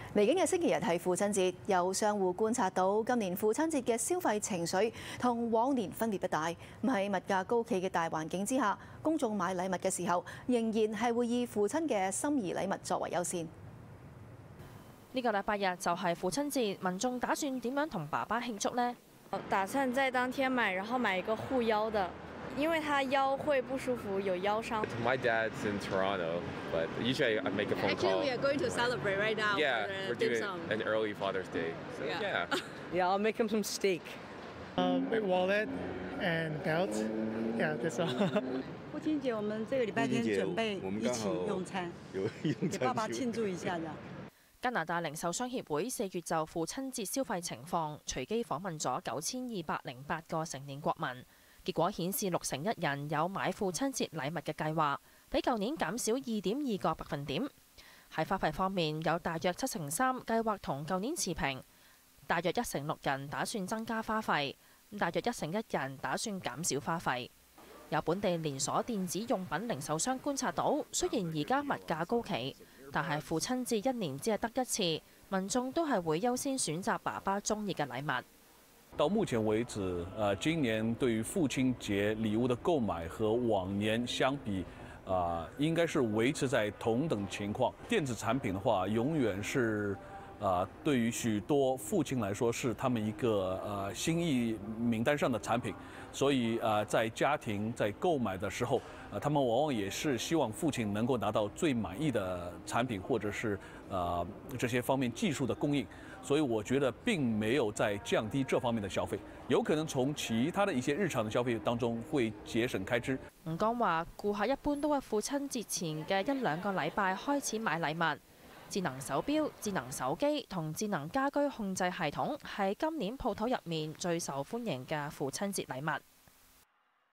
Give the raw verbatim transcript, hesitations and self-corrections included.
嚟緊嘅星期日係父親節，有商戶觀察到今年父親節嘅消費情緒同往年分別不大。咁喺物價高企嘅大環境之下，公眾買禮物嘅時候，仍然係會以父親嘅心儀禮物作為優先。 呢個禮拜日就係父親節，民眾打算點樣同爸爸慶祝呢？ 打算在當天買，然後買一個護腰的。因為他腰會不舒服，有腰傷。 My dad's in Toronto, but usually I make a phone call. Actually, we are going to celebrate right now. Yeah, for we're doing an early Father's Day. So, Yeah. yeah. Yeah, I'll make him some steak. Um, my wallet and belt. Yeah, that's all. 父親節我們這個禮拜天準備一起用餐，給爸爸慶祝一下的。 加拿大零售商協會四月就父親節消費情況隨機訪問咗九千二百零八個成年國民。結果顯示六成一人有買父親節禮物嘅計劃，比舊年減少二點二個百分點。喺花費方面，有大約七成三計劃同舊年持平，大約一成六人打算增加花費，大約一成一人打算減少花費。有本地連鎖電子用品零售商觀察到，雖然而家物價高企，但係父親節一年只係得一次，民眾都係會優先選擇爸爸中意嘅禮物。 到目前為止，呃，今年對於父親節禮物的購買和往年相比，啊、呃，應該是維持在同等情況。電子產品的話，永遠是，啊、呃，對於許多父親來說，是他們一個呃心意名單上的產品。所以啊、呃，在家庭在購買的時候，啊、呃，他們往往也是希望父親能夠拿到最滿意的產品，或者是啊、呃、這些方面技術的供應。所以我覺得並沒有在降低這方面的消費，有可能從其他的一些日常的消費當中會節省開支。 吳剛話：顧客一般都喺父親節前嘅一兩個禮拜開始買禮物，智能手錶、智能手機同智能家居控制系統係今年鋪頭入面最受歡迎嘅父親節禮物。